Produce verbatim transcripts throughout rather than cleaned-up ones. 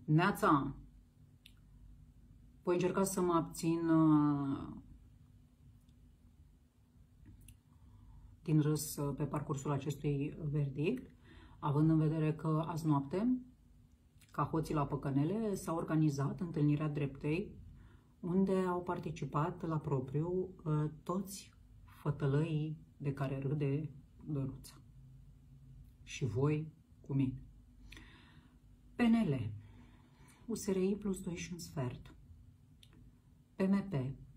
Neața, voi încerca să mă abțin uh, din râs uh, pe parcursul acestui verdict, având în vedere că azi noapte, ca hoții la păcănele, s-a organizat întâlnirea dreptei, unde au participat la propriu uh, toți fătălăii de care râde Dănuța. Și voi cu mine. P N L, U S R I plus doi și un sfert, P M P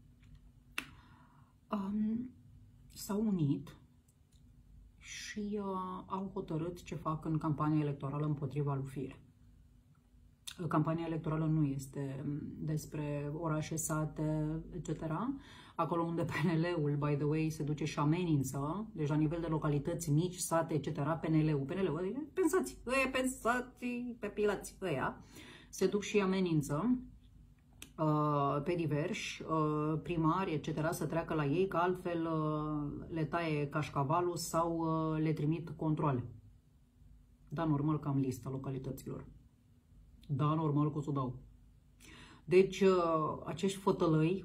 um, s-au unit și uh, au hotărât ce fac în campania electorală împotriva lui Firea. Campania electorală nu este despre orașe, sate, et cetera. Acolo unde P N L-ul, by the way, se duce și amenință, deci la nivel de localități mici, sate, et cetera, P N L-ul, P N L-ul, pensați, ăia pensați pe pilați, ăia, se duc și amenință uh, pe diversi, uh, primari, et cetera, să treacă la ei, că altfel uh, le taie cașcavalul sau uh, le trimit controle. Da, normal că am lista localităților. Da, normal că o să o dau. Deci, uh, acești fătălăi,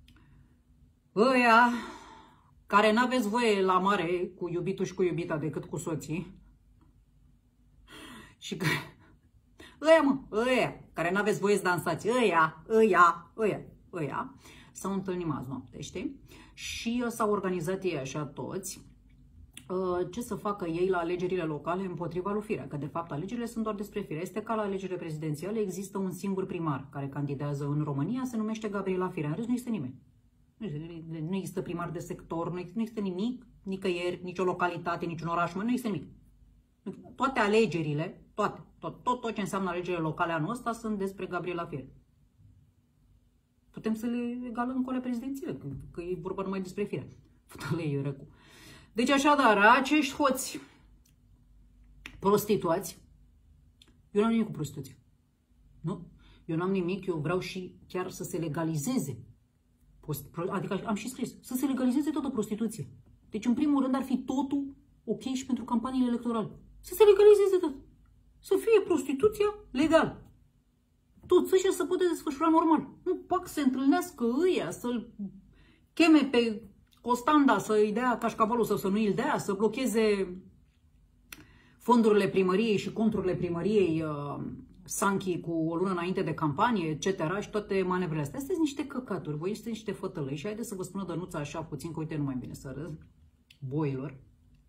ăia care n-aveți voie la mare cu iubitul și cu iubita decât cu soții, și că, ăia mă, ăia, care n-aveți voie să dansați, ăia, ăia, ăia, ăia, s-au întâlnit azi noapte, știi? Și uh, s-au organizat ei așa toți, ce să facă ei la alegerile locale împotriva lui Firea, că de fapt alegerile sunt doar despre Firea. Este ca la alegerile prezidențiale, există un singur primar care candidează în România, se numește Gabriela Firea, în rest nu există nimeni. Nu există primar de sector, nu există nimic, nicăieri, nicio localitate, niciun oraș, nu există nimic. Toate alegerile, toate, tot, tot, tot ce înseamnă alegerile locale anul ăsta sunt despre Gabriela Firea. Putem să le egalăm cu ale prezidențiale, că, că e vorba numai despre Firea. Fătălei răcu. Deci așadar, acești hoți prostituați, eu n-am nimic cu prostituție. Nu? Eu n-am nimic, eu vreau și chiar să se legalizeze. Adică am și scris, să se legalizeze toată prostituția. Deci în primul rând ar fi totul ok și pentru campaniile electorale. Să se legalizeze tot. Să fie prostituția legal. Toți ăștia să poate desfășura normal. Nu pac să întâlnească ăia, să-l cheme pe Costanda să-i dea cașcavalul sau să nu îi dea, să blocheze fondurile primăriei și conturile primăriei uh, Sanchi cu o lună înainte de campanie, et cetera. Și toate manevrele astea. Astea sunt niște căcaturi, voi este niște fătălăi și haideți să vă spună Dănuța așa puțin, că uite, nu mai bine să râd, boilor.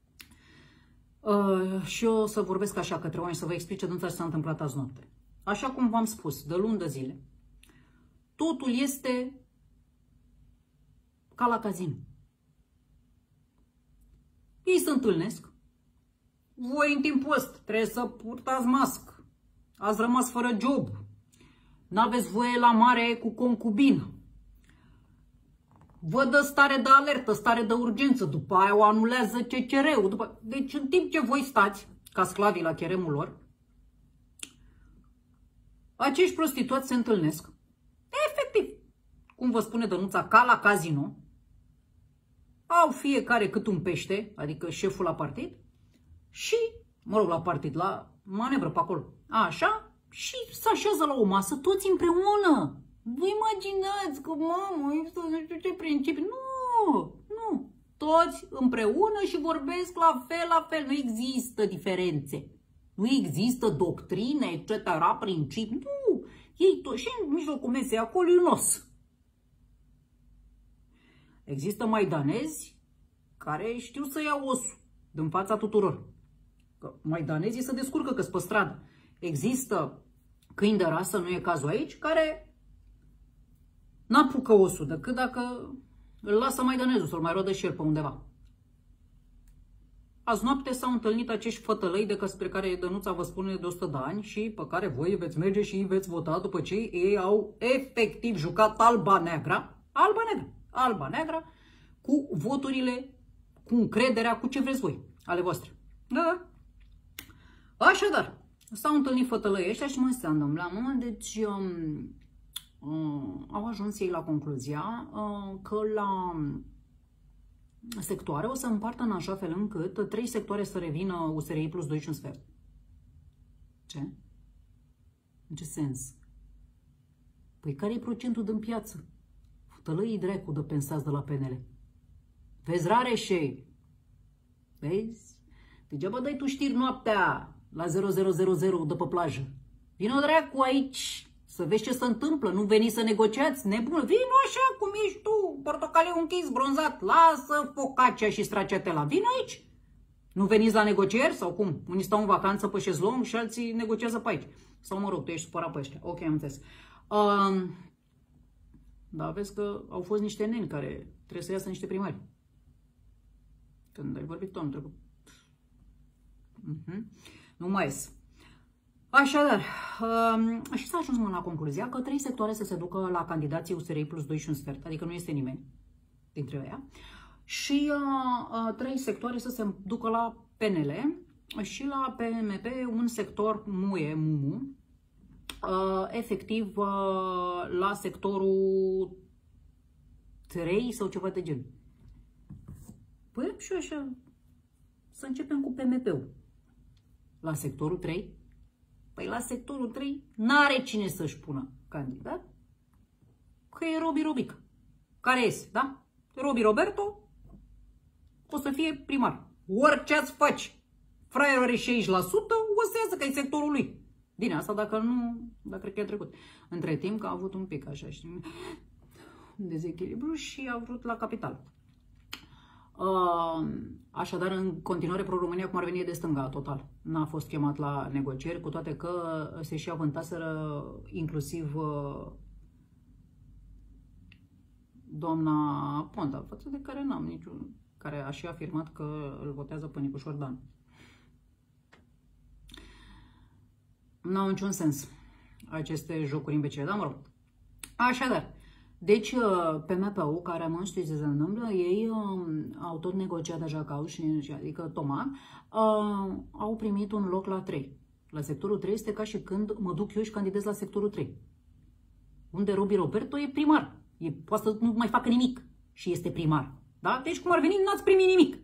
Uh, și eu să vorbesc așa către oameni, să vă explice Dănuța ce s-a întâmplat azi noapte. Așa cum v-am spus, de luni de zile, totul este ca la casino. Ei se întâlnesc, voi în timpul ăsta trebuie să purtați mască, ați rămas fără job, n-aveți voie la mare cu concubină, vă dă stare de alertă, stare de urgență, după aia o anulează C C R-ul. După... Deci în timp ce voi stați ca sclavii la cheremul lor, acești prostituați se întâlnesc, efectiv, cum vă spune Dănuța, ca la casino. Au fiecare cât un pește, adică șeful la partid, și, mă rog, la partid, la manevră pe acolo, așa, și se așează la o masă toți împreună. Vă imaginați că, mamă, există nu știu ce principiu. Nu, nu, toți împreună și vorbesc la fel, la fel, nu există diferențe. Nu există doctrine, et cetera, principii, nu, ei toți, și în mijlocul mesei acolo e un os. Există maidanezi care știu să ia osul din fața tuturor. Că maidanezii se descurcă că-s pe stradă. Există câini de rasă, nu e cazul aici, care n-apucă osul decât dacă îl lasă maidanezul să-l mai rodă și el pe undeva. Azi noapte s-au întâlnit acești fătălăi de despre care Dănuța vă spune de o sută de ani și pe care voi veți merge și veți vota după ce ei au efectiv jucat alba-neagra, alba-neagra, alba-neagra, cu voturile, cu încrederea, cu ce vreți voi, ale voastre. Da? Așadar, s-au întâlnit fătălăii ăștia și mă înseamnă la moment, deci um, um, au ajuns ei la concluzia uh, că la sectoare o să împartă în așa fel încât trei sectoare să revină U S R I plus doi și un sfert. Ce? În ce sens? Păi care e procentul din piață? Tălăii dracu de pensați de la P N L. Vezi, Rareșe? Vezi? Degeaba dai tu știri noaptea la zero zero zero zero de pe plajă. Vino dracu aici să vezi ce se întâmplă. Nu veni să negociați, nebună. Vino așa cum ești tu, portocaliu închis, bronzat. Lasă focaccia și stracciatela. Vino aici. Nu veniți la negocieri sau cum? Unii stau în vacanță pe șezlong și alții negociază pe aici. Sau mă rog, tu ești supărat pe ăștia. Ok, am înțeles. Um, da, vezi că au fost niște neni care trebuie să iasă niște primari. Când ai vorbit tot, trebuie. Uh-huh. Nu mai ies. Așadar, um, și s-a ajuns la concluzia că trei sectoare să se ducă la candidații U S R plus doi și un sfert, adică nu este nimeni dintre ăia, și uh, uh, trei sectoare să se ducă la P N L și la P M P un sector muie, mumu, uh, efectiv uh, la sectorul trei sau ceva de gen. Păi și așa, să începem cu P M P-ul. La sectorul trei? Păi la sectorul trei n-are cine să-și pună candidat, că e Robi Robica. Care este, da? Robi Roberto o să fie primar. Orice ați face, fraierul are șaizeci la sută, o să iasă că e sectorul lui. Bine, asta dacă nu, dar cred că e trecut. Între timp că a avut un pic așa, știi, dezechilibru și a vrut la capital. Uh, așadar, în continuare, Pro-România, cum ar veni, e de stânga, total. N-a fost chemat la negocieri, cu toate că se și avântaseră inclusiv uh, doamna Ponta, față de care n-am niciun, care a și afirmat că îl votează pe Nicușor Dan. N-au niciun sens aceste jocuri imbecile, dar mă rog. Așadar, deci P M P-ul, care am știți ce se întâmplă, ei uh, au tot negociat deja ca și, adică Toma, uh, au primit un loc la trei. La sectorul trei este ca și când mă duc eu și candidez la sectorul trei. Unde Robi Roberto e primar. E, poate să nu mai facă nimic și este primar. Da? Deci cum ar veni, n-ați primit nimic.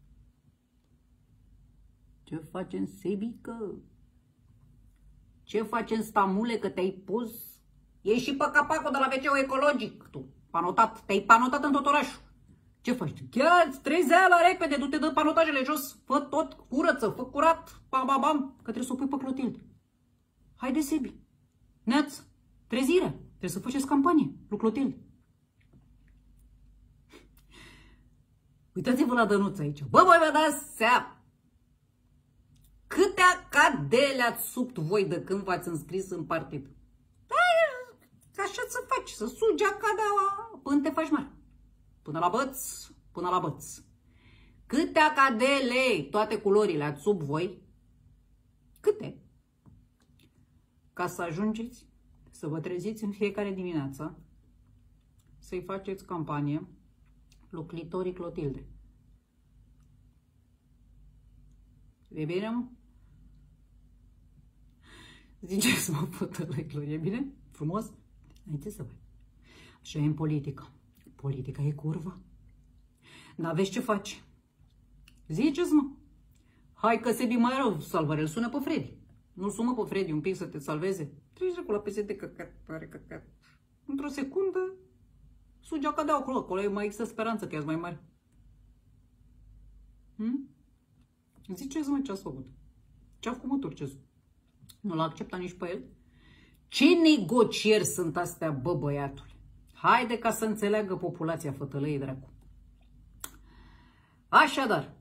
Ce facem, Sebică? Ce facem, Stamule, că te-ai pus? Ești și pe capacul de la ve ce-ul ecologic, tu. Panotat. Te-ai panotat în tot orașul. Ce faci? Chiar trezi aia la repede, du-te, dă panotajele jos, fă tot, curăță, fă curat, bam, bam, bam, că trebuie să o pui pe Clotilde. Haide, Sebi. Neață, trezire. Trebuie să faceți campanie, lui Clotilde. Uitați-vă la Dănuț aici. Bă, voi vă dați seama. Câte acadele ați subt voi de când v-ați înscris în partid? Da, așa să faci, să sugi acadea până te faci mare. Până la băț, până la băț. Câte acadele, toate culorile ați sub voi? Câte? Ca să ajungeți să vă treziți în fiecare dimineață, să-i faceți campanie lui Clitorii Clotilde. E bine, mă? Ziceți, mă, pătălăicilor, e bine? Frumos? Haideți să văd. Așa e în politică. Politica e curvă. Dar vezi ce faci? Ziceți, mă. Hai că Sebi mai rău, salvare, îl sună pe Freddy. Nu sună pe Freddy un pic să te salveze? Treci acolo la P S D, căcat, pare căcat. Într-o secundă, sugea cadea acolo. Acolo mai există speranță că e mai mare. Hm? Ziceți, mă, ce ați făcut? Ce-a făcut, mă, Turcezu? Nu l-a acceptat nici pe el? Ce negocieri sunt astea, bă, băiatule? Haide ca să înțeleagă populația, fătălăii dracu. Așadar,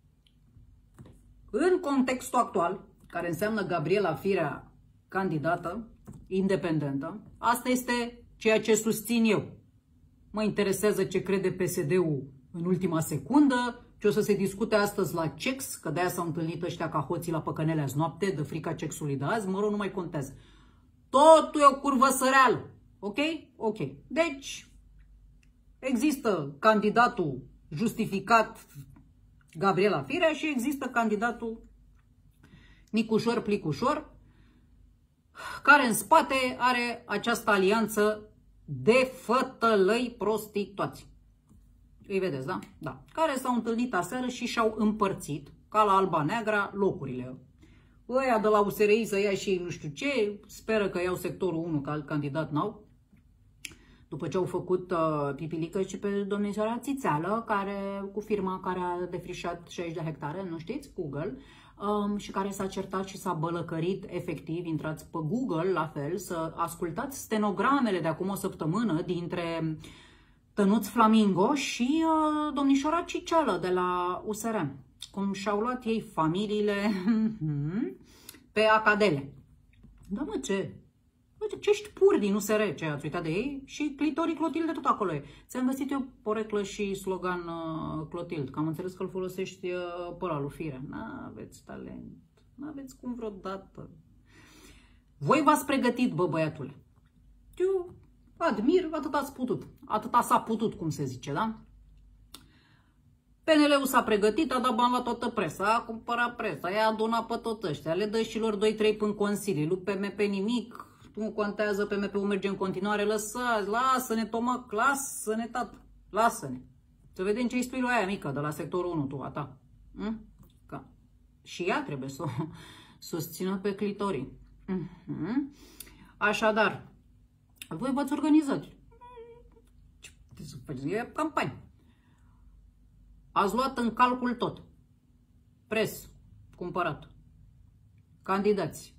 în contextul actual, care înseamnă Gabriela Firea candidată, independentă, asta este ceea ce susțin eu. Mă interesează ce crede P S D-ul în ultima secundă, ce o să se discute astăzi la C E X, că de-aia s-au întâlnit ăștia ca hoții la păcănele azi noapte, de frica C E X-ului de azi, mă rog, nu mai contează. Totul e o curvă săreală. Ok? Ok. Deci, există candidatul justificat Gabriela Firea și există candidatul Nicușor Plicușor, care în spate are această alianță de fătălăi prostii toți. Îi vedeți, da? Da. Care s-au întâlnit aseară și și-au împărțit, ca la Alba Neagra, locurile. ăia de la U S R I să ia și nu știu ce, speră că iau sectorul unu, că alt candidat n-au. După ce au făcut uh, pipilică și pe domnișoara Țițeală, care, cu firma care a defrișat șaizeci de hectare, nu știți, Google, um, și care s-a certat și s-a bălăcărit efectiv, intrați pe Google, la fel, să ascultați stenogramele de acum o săptămână dintre Tănuț Flamingo și uh, domnișoara Ciceală de la U S R. Cum și-au luat ei familiile pe acadele. Da, mă, ce? Uite, ce ești pur din U S R, ce ați uitat de ei? Și Clitorii Clotilde tot acolo e. Ți-am găsit eu poreclă și slogan uh, Clotilde, că am înțeles că îl folosești uh, pe ăla lui Firea. N-aveți talent, n-aveți cum vreodată. Voi v-ați pregătit, bă, băiatule. Eu admir, atât ați putut. Atâta s-a putut, cum se zice, da? P N L-ul s-a pregătit, a dat bani la toată presa, a cumpărat presa, i-a adunat pe tot ăștia, le dă și lor doi trei până în consilii, lui P M P nimic, nu contează, P M P-ul merge în continuare, lăsați, lasă-ne, Tomac, lasă-ne, tată, lasă-ne. Să vedem ce îi spui lui aia mică de la sectorul unu, tu, a ta. Hm? Ca. Și ea trebuie să o susțină pe Clitorii. Mm-hmm. Așadar, voi v-ați organizat. Ce puteți să faceți? E campanie. Ați luat în calcul tot. Pres, cumpărat. Candidați.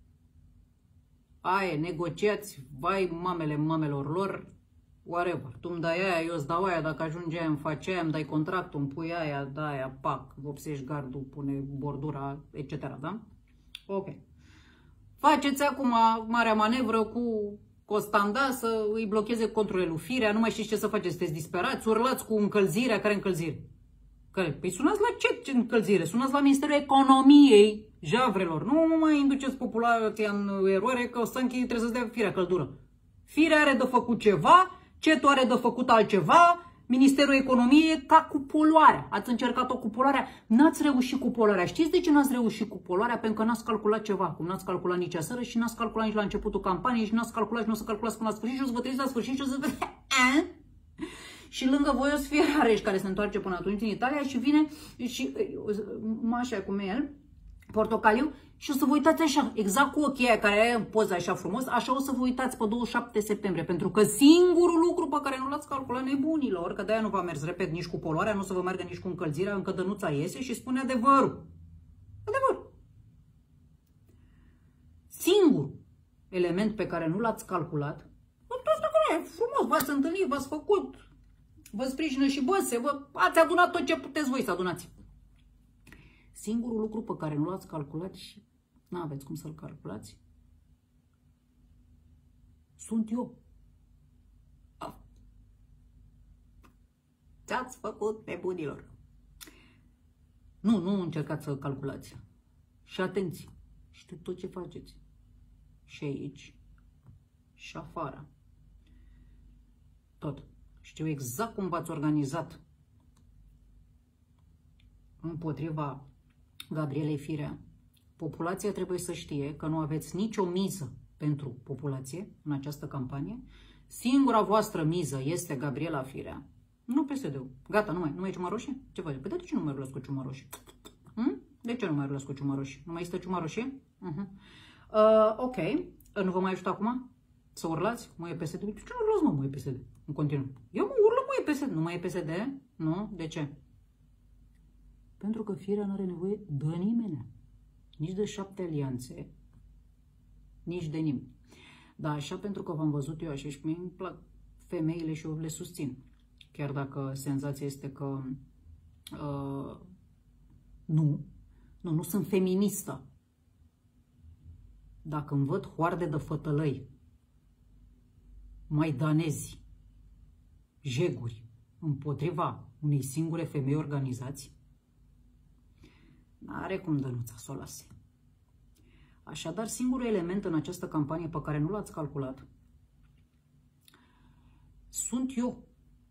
Aie, negociați, vai mamele mamelor lor, whatever. Tu îmi dai aia, eu îți dau aia, dacă ajunge aia, îmi faci aia, îmi dai contractul, îmi pui aia, da aia, pac, vopsești gardul, pune bordura, et cetera. Da? Ok. Faceți acum marea manevră cu Costanda să îi blocheze conturile lui Firea, nu mai știți ce să faceți, sunteți disperați, urlați cu încălzirea, care încălzire? Care? Păi sunați la ce, ce încălzire? Sunați la Ministerul Economiei javrelor. Nu mai induceți populația în eroare că o să închide, trebuie să-ți dea Firea căldură. Firea are de făcut ceva, cetul are de făcut altceva, Ministerul Economiei e ca cu poluarea. Ați încercat-o cu poluarea, n-ați reușit cu poluarea. Știți de ce n-ați reușit cu poluarea? Pentru că n-ați calculat ceva, cum n-ați calculat nici aseară și n-ați calculat nici la începutul campaniei și n-ați calculat și nu o să calculați până la sfârșit și o să vă treziți la sfârșit și o să vă... Și lângă voi o să fie Rareș, care se întoarce până atunci în Italia și vine și Mașa, cum e el, portocaliu, și o să vă uitați așa, exact cu ochii aia care e în poză așa frumos, așa o să vă uitați pe douăzeci și șapte septembrie, pentru că singurul lucru pe care nu l-ați calculat nebunilor, că de-aia nu v-a mers, repet, nici cu poluarea, nu o să vă meargă nici cu încălzirea, încă Dănuța iese și spune adevărul. Adevărul. Singurul element pe care nu l-ați calculat, e frumos, v-ați întâlnit, v-ați făcut, vă sprijină și băse, vă, ați adunat tot ce puteți voi să adunați. Singurul lucru pe care nu l-ați calculat și nu aveți cum să-l calculați, sunt eu. Ce-ați făcut, nebunilor? Nu, nu încercați să calculați. Și atenție, știu tot ce faceți. Și aici, și afară. Tot. Știu exact cum v-ați organizat împotriva Gabrielei Firea. Populația trebuie să știe că nu aveți nicio miză pentru populație în această campanie. Singura voastră miză este Gabriela Firea. Nu P S D-ul. Gata, nu mai, nu mai e ciuma roșie? Ce faci? Păi de ce nu mai rulați cu ciuma roșie? Hm? De ce nu mai rulați cu ciuma roșie? Nu mai este ciuma roșie? Uh-huh. uh, ok. Nu vă mai ajută acum să urlați? Mă e P S D? De ce nu urlați, mă, mă e P S D? În continuu. Eu mă urlă, mă e P S D. Nu mai e P S D? Nu? De ce? Pentru că Firea nu are nevoie de nimeni. Nici de șapte alianțe, nici de nimeni. Dar așa, pentru că v-am văzut eu așa și mie îmi plac femeile și eu le susțin. Chiar dacă senzația este că uh, nu, nu, nu sunt feministă. Dacă îmi văd hoarde de fătălăi, maidanezi, jeguri, împotriva unei singure femei organizați, n-are cum Dănuța să o lase. Așadar, singurul element în această campanie pe care nu l-ați calculat sunt eu.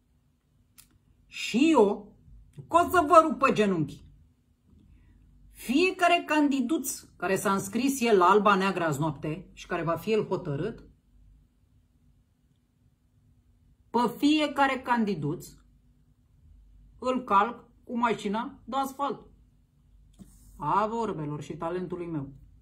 Și eu, că o să vă rup pe genunchi. Fiecare candiduț care s-a înscris el la Alba Neagră azi noapte și care va fi el hotărât, pe fiecare candiduț îl calc cu mașina de asfalt. A vorbelor și talentului meu.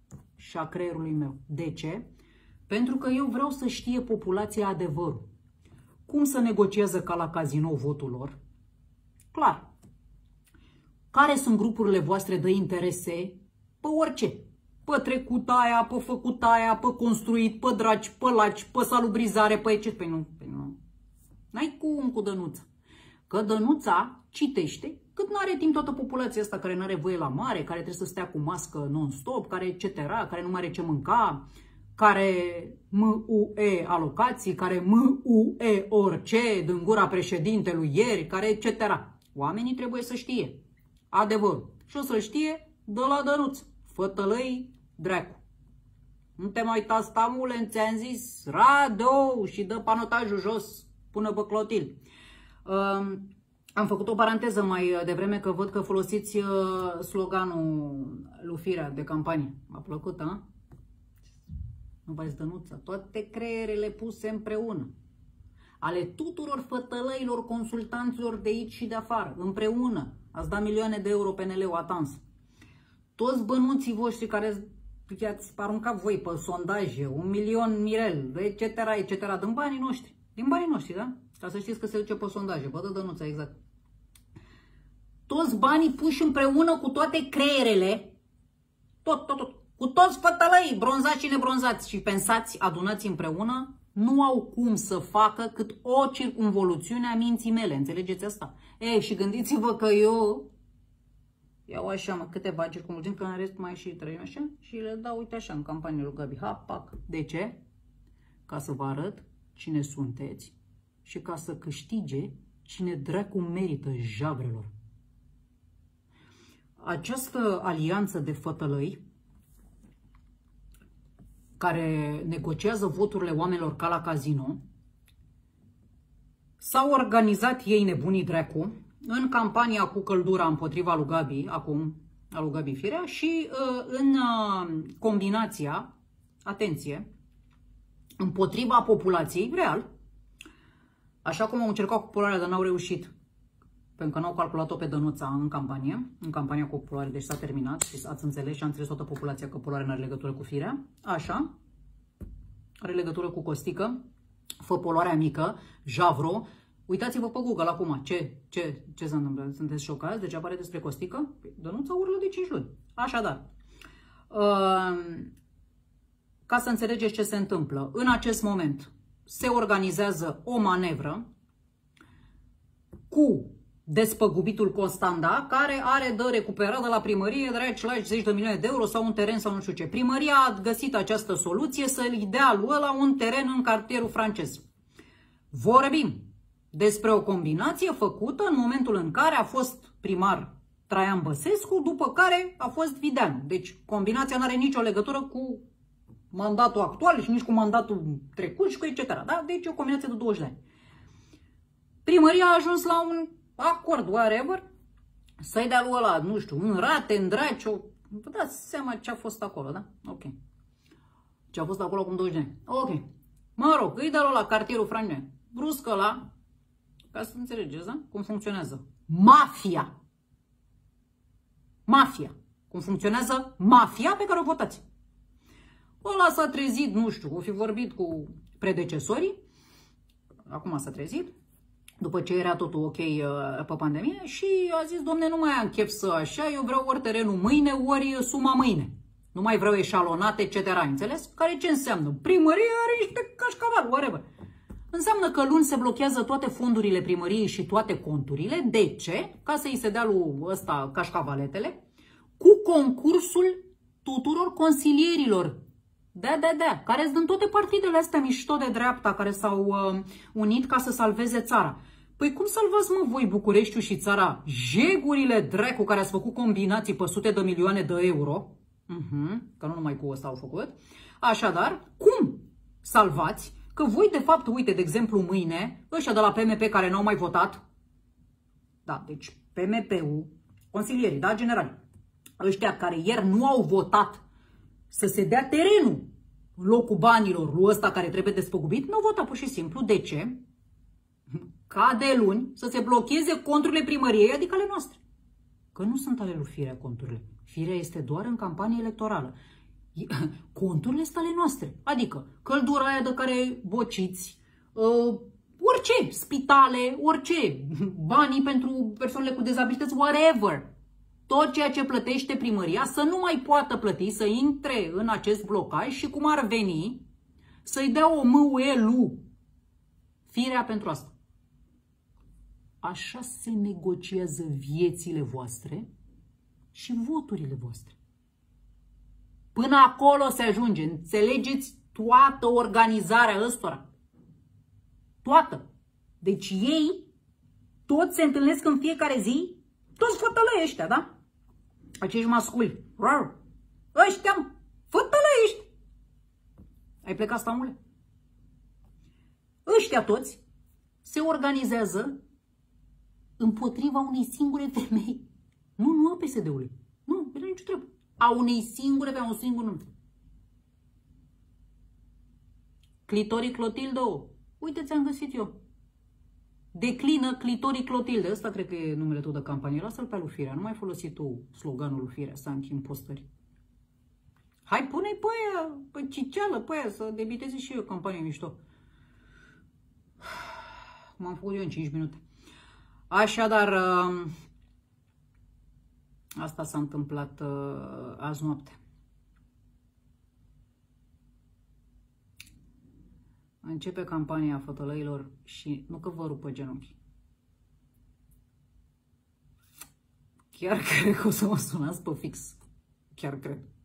și a creierului meu. De ce? Pentru că eu vreau să știe populația adevărul. Cum să negociază ca la casino votul lor? Clar. Care sunt grupurile voastre de interese? Pe orice. Pe trecut aia, pe făcut aia, pe construit, pe dragi, pe laci, pe salubrizare, pe ce? Păi nu, păi nu. N-ai cum cu Dănuța. Că Dănuța citește cât nu are timp toată populația asta care nu are voie la mare, care trebuie să stea cu mască non-stop, care et cetera, care nu mai are ce mânca, care M U E alocații, care M U E orice din gura președintelui ieri, care et cetera. Oamenii trebuie să știe adevărul. Și o să știe de la Dănuț. Fătălăi dracu. Nu te mai uita, stamule, ți-am zis radio și dă panotajul jos până pe Clotil. Uh, am făcut o paranteză mai devreme că văd că folosiți uh, sloganul lui Firea de campanie. M-a plăcut, a? Nu v-ați Dănuța. Toate creierele puse împreună. Ale tuturor fătălăilor, consultanților de aici și de afară. Împreună. Ați dat milioane de euro P N L-ul atans. Toți bănuții voștri care i-ați aruncat voi pe sondaje, un milion Mirel, et cetera, et cetera, din banii noștri. Din banii noștri, da? Ca să știți că se duce pe sondaje. Vă dă Dănuța, exact. Toți banii puși împreună cu toate creierele, tot, tot, tot, cu toți fătălăii, bronzați și nebronzați și pensați, adunați împreună, nu au cum să facă cât o circumvoluțiune a minții mele. Înțelegeți asta? Ei, și gândiți-vă că eu iau așa, mă, câteva circumvoluțiuni, că în rest mai și trăim așa și le dau, uite așa, în campanie lui Gabi. Ha, pac. De ce? Ca să vă arăt cine sunteți și ca să câștige cine dracu merită, jabrelor. Această alianță de fătălăi care negociază voturile oamenilor ca la casino s-au organizat ei nebunii dracu în campania cu căldura împotriva lui Gabi, acum, a lui Gabi Firea și în combinația, atenție, împotriva populației, real, așa cum au încercat cu poluarea, dar n-au reușit, pentru că n-au calculat-o pe Dănuța în campanie, în campania cu poluare, deci s-a terminat și ați înțeles și a înțeles toată populația că poluarea nu are legătură cu Firea, așa, are legătură cu Costică, fă poluarea mică, Javro. Uitați-vă pe Google acum, ce, ce, ce se întâmplă? Sunteți șocați? Deci apare despre Costică? Dănuța urlă de cinci luni. Așadar, uh, ca să înțelegeți ce se întâmplă, în acest moment se organizează o manevră cu despăgubitul Constanda, care are de recuperat de la primărie, dragi lași, zeci de milioane de euro sau un teren sau nu știu ce. Primăria a găsit această soluție să-i dea lui ăla un teren în cartierul francez. Vorbim despre o combinație făcută în momentul în care a fost primar Traian Băsescu, după care a fost Videanu. Deci combinația nu are nicio legătură cu mandatul actual și nici cu mandatul trecut și cu et cetera. Da? Deci e o combinație de douăzeci de ani. Primăria a ajuns la un acord, whatever, să-i dea lui ăla, nu știu, în rate, în draci, o... vă dați seama ce a fost acolo, da? Ok. Ce a fost acolo acum douăzeci de ani. Ok. Mă rog, îi dă la cartierul francez. Brusc ăla, ca să înțelegeți, da? Cum funcționează mafia. Mafia. Cum funcționează mafia pe care o votați. Ăla s-a trezit, nu știu, o fi vorbit cu predecesorii, acum s-a trezit, după ce era totul ok pe pandemie și a zis, domne, nu mai am chef să așa, eu vreau ori terenul mâine, ori suma mâine. Nu mai vreau eșalonate, et cetera. Înțeles? Care ce înseamnă? Primăria are niște cașcaval, whatever. Înseamnă că luni se blochează toate fondurile primăriei și toate conturile. De ce? Ca să-i se dea lui ăsta cașcavaletele, cu concursul tuturor consilierilor. Da, da, da, care sunt din toate partidele astea mișto de dreapta care s-au uh, unit ca să salveze țara. Păi cum salvați, mă, voi Bucureștiul și țara? Jegurile dracu care ați făcut combinații pe sute de milioane de euro. Uh-huh, că nu numai cu ăsta au făcut. Așadar, cum salvați? Că voi, de fapt, uite, de exemplu, mâine, ăștia de la P M P care n-au mai votat, da, deci P M P-ul, consilierii, da, generali, ăștia care ieri nu au votat să se dea terenul în locul banilor lui ăsta care trebuie despăgubit, nu au votat pur și simplu. De ce? Ca de luni să se blocheze conturile primăriei, adică ale noastre. Că nu sunt ale lui Firea conturile. Firea este doar în campanie electorală. Conturile sunt ale noastre. Adică căldura aia de care bociți, uh, orice, spitale, orice, banii pentru persoanele cu dezabilități, whatever. Tot ceea ce plătește primăria să nu mai poată plăti, să intre în acest blocaj și cum ar veni să-i dea o mâuelu firea pentru asta. Așa se negociază viețile voastre și voturile voastre. Până acolo se ajunge. Înțelegeți toată organizarea ăstora. Toată. Deci ei toți se întâlnesc în fiecare zi, toți fătălăi ăștia, da? Acești masculi. Ăștia, fătălăi ăștia. Ai plecat, stamule? Ăștia toți se organizează împotriva unei singure femei. Nu, nu a P S D-ului. Nu, era nicio treabă. A unei singure, pe un singur nume. Clitorii Clotilde. Uite, ți-am găsit eu. Declină Clitorii Clotilde. Ăsta cred că e numele tău de campanie. Lasă-l pe Lufirea. Nu mai folosi tu sloganul Lufirea, să închim postări. Hai, pune-i pe aia, pe ciceală, pe aia, să debiteze și eu campanie mișto. M-am făcut eu în cinci minute. Așadar, asta s-a întâmplat azi noapte. Începe campania fătălăilor și nu că vă rupă genunchi. Chiar cred că o să mă sunați pe fix. Chiar cred.